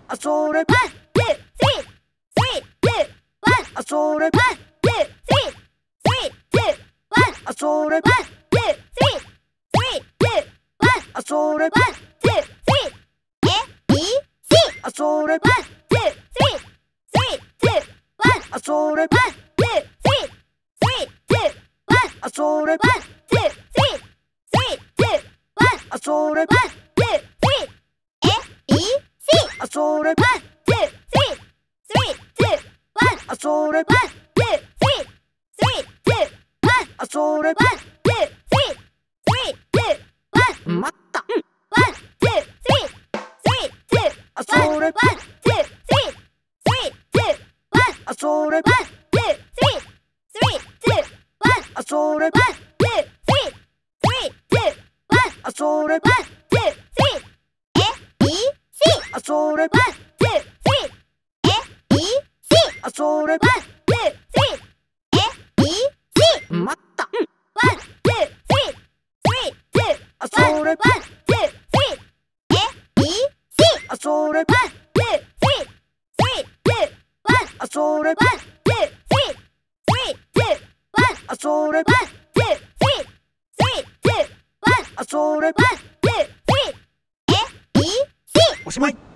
それ 1, 2, 3, 3, 2, 1それ 1, 2, 3, 3, 2, 1それ 1, 2, 3, 3, 2, 1それ 1, 2, 3, それ 1, 2, 3, 3, 2, 1それ 1, 2, 3, 3, 2, 1それ 1, 2, 3, 3, 2, 1それ 1, 2, 3, それ 1, 2, 3, それ 1, 2, 3, それ 1, 2, 3, それ 1, 2, 3, 待った。それ 1, 2, 3, それ 1, 2, 3, それ 1, 2, 3, それ 1, 2, 3, それ 1, 2, 3, それ 1, 2, 3, 待った。それ 1, 2, 3, それ 1, 2, 3, それ 1, 2, 3, それ 1, 2, 3, それ 1, 2, 3おしまい。